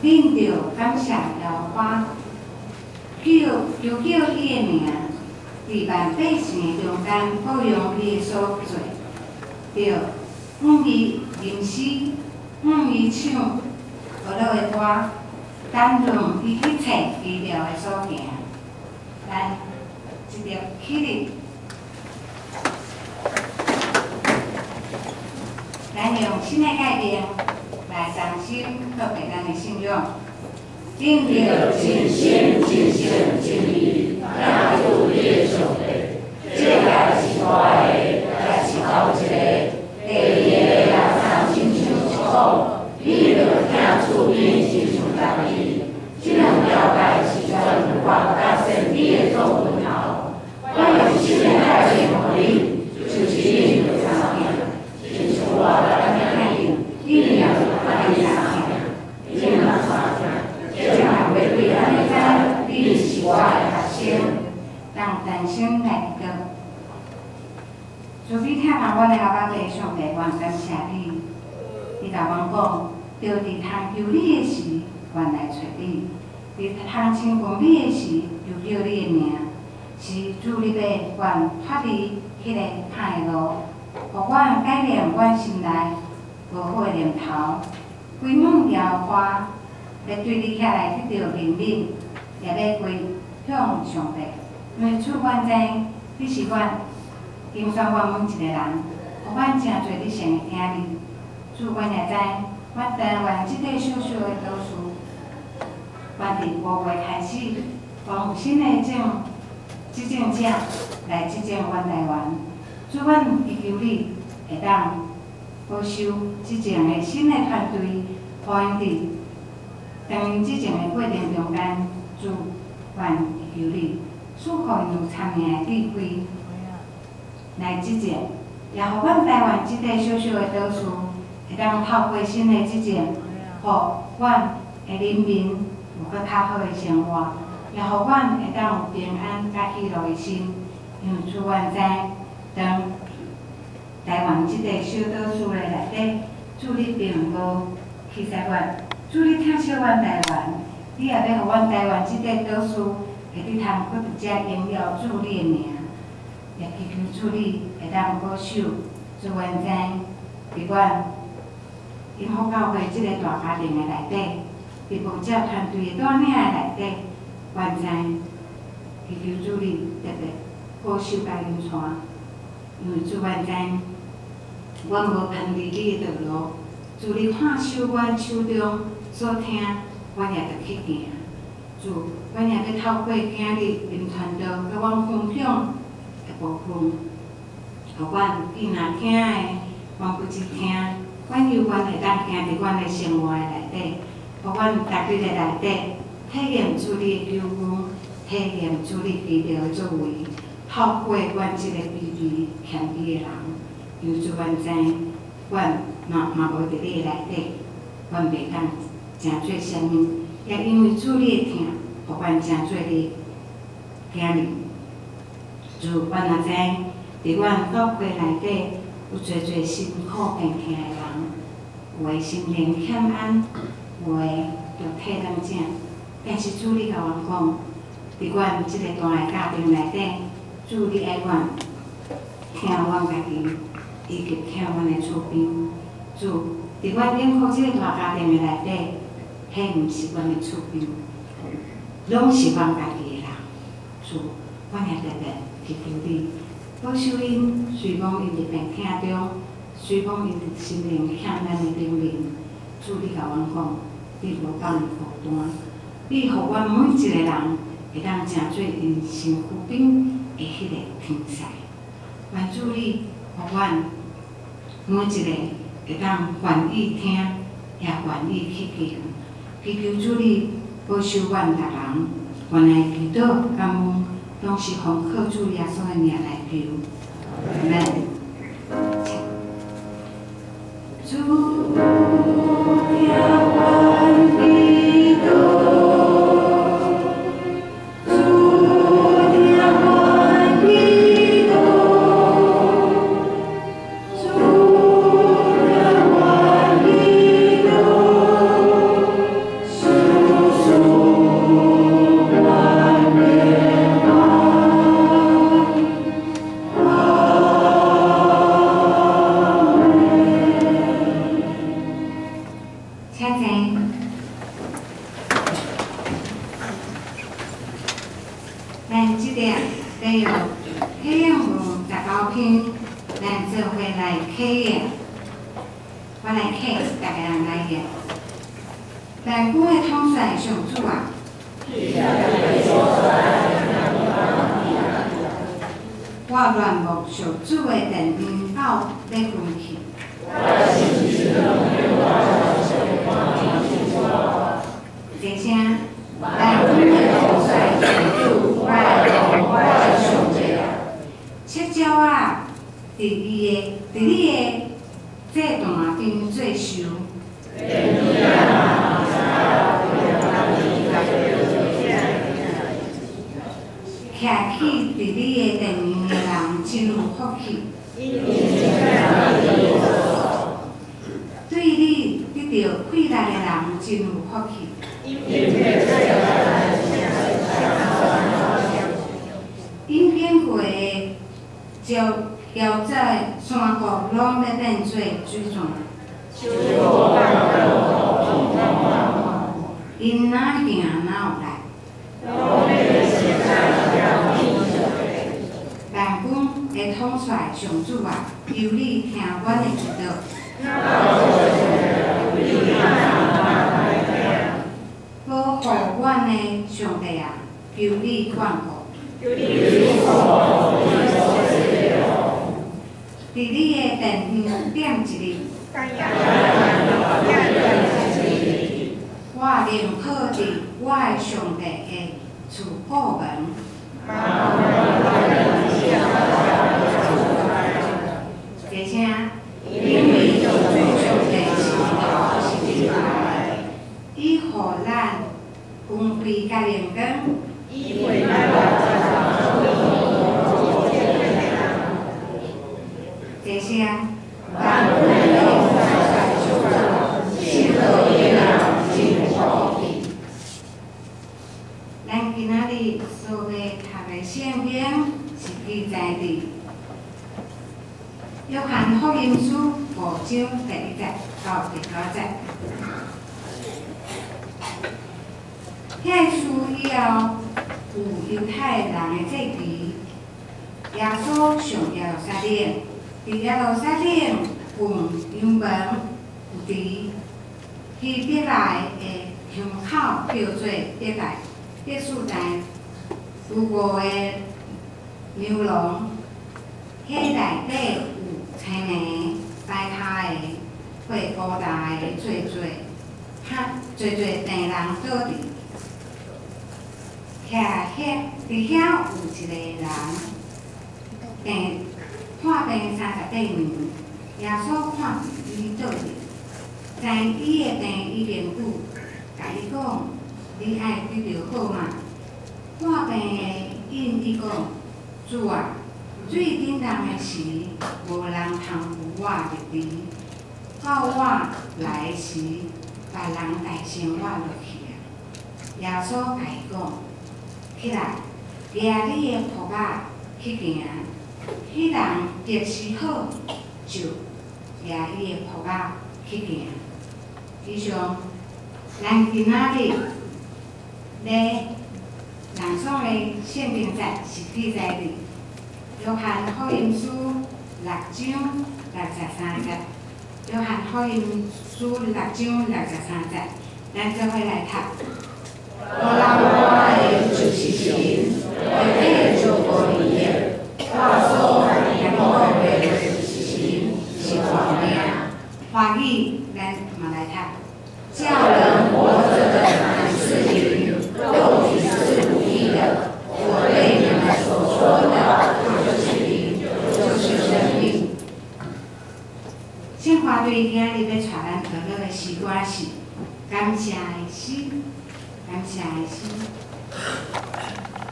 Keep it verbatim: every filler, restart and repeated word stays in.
恁着感谢姚花，叫求叫伊的名，伫万百姓中间保养伊的所做，着五字吟诗，五字唱，学落的歌，担任伊去找医疗的所行。来，一条起立。 咱用新的改变来重新告别咱的信仰，恁着尽心尽性尽力领助你的上帝，这也是大个，也是头一个。第二个也常亲像是讲，你着听主因是像同意，这两条界是全法甲圣理的总分头。我用新的改变互你，就是恁着参听。 我来听听，你也是看你啥听，你哪啥听？这样会对咱的知，你是我的学生，让人生来个。主你听完阮的阿爸爸上帝，愿感谢你。你甲阮讲，着伫通求你的时，愿来找你；伫通亲近你的时，就叫你的名。是主你要愿脱离迄个歹路。 互阮改变阮心内无好的念头，规门摇花，要对你遐来得到怜悯，也要归向上帝。因为主阮知，你是阮拣选阮每一个人，互阮真侪你神的听你。主阮也知，阮台湾即个小小的岛屿，阮伫五月开始，帮有新的种执政者来执政阮台湾。 主，阮祈求你会当保守执政的新的团队，互因伫当因执政的过程中间，主，阮祈求你赐互因有参命的智慧来执政，也互阮台湾即个小小的岛屿会当透过新的执政，互阮的人民有搁较好的生活，也互阮会当有平安甲喜乐的心，因为主，阮知。 当台湾即个小岛屿的内底，主你并无欺诈阮，主你疼惜阮台湾，你也要互阮台湾即个岛屿会伫通搁伫遮荣耀主你的名，也祈求主你会当保守，主阮知，伫阮永福教会即个大家庭的内底，伫牧者团队的带领的内底，阮知，祈求主你特别保守甲引带。 因为主阮知，阮无偏离你的道路，主你看守阮手中所听，阮也着去行。主，阮也要透过今日因传道甲阮分享的部分，互阮既若听的，阮不只听，阮犹原会当行伫阮的生活的内底，互阮逐日的内底体验主你的救恩，体验主你奇妙的作为。 透过阮即个卑微谦卑的人，因为主阮知，阮嘛嘛无伫你的内底，阮袂当诚做啥物，也因为主你的疼，互阮诚做你囝儿。主阮也知，伫阮教会内底有侪侪辛苦病痛的人，有诶心灵欠安，有诶着体软症，但是主你甲阮讲，伫阮即个大个家庭内底。 主，你爱阮，听阮家己，以及听阮的厝边。主，伫阮永福即个大家庭的内底，迄毋是阮的厝边，拢是阮家己的人。主，阮也特别祈求你，保守因，随讲因伫病痛中，随讲因伫心灵欠咱的灵灵。主，你甲阮讲，你无放伊孤单，你互阮每一个人会当成做因身躯边。 的迄个天才，愿主你互阮每一个会当愿意听，也愿意去行。祈求主你保守阮逐人，原来祈祷感恩，拢是奉靠主耶稣的名来求。阿门。主听阮祈祷。 是。 个，我来客大家人来个。内宫的统帅上主啊！我乱目上主的电灯斗要关去。一声，内宫的统帅上主，我我上主啊！七招啊！伫伊的，伫你的这段边做受。徛起伫你的电面的人真有福气。对你得到快乐的人真有福气。因变过的招招在山谷拢要变做水泉。因哪行哪有来。内宫的统帅上主啊，求你听阮的祈祷。保护阮的上帝啊，求你眷顾。伫你的殿堂点一日，我仍靠伫我的上帝的厝过门。一声，因为主上帝是头是地来，伊互咱光辉甲荣光。一声，万物的统帅上主，信道的人真福气。咱今仔日所要读的圣经是记载伫约翰福音书五章第一节到第九节。遐事以后，有犹太人的祭旗，耶稣上耶路撒冷，伫耶路撒冷郡阳门有池，去得来的胸口叫做得来。别墅内有五个牛笼，迄内底有青泥、白骹的、八股大的做做，哈做做病人倒伫，徛遐伫遐有一个人，病看病三十八年，耶稣看伊倒伫，知伊的病已经久，甲伊讲。你爱得到好嘛？看病的因伊讲，主啊，最顶重的时，无人通扶我入池，到我来时，别人代先我落去啊。耶稣甲伊讲，起来，抓你的裤仔去行。迄人即时好，就抓伊的裤仔去行。以上，咱今仔日。咧，南宋的圣经节是记载伫约翰福音书六章六十三节。约翰福音书六章六十三节，咱做伙来读。我人我的就是神，我的就无离的。我所言讲的就是神，是活命。华语咱嘛来读。叫人活着的乃是灵。肉体是无益的，我对你们所说的，就是灵，就是生命。圣花对今日要带咱讨论的诗歌是感谢的诗，感谢的诗。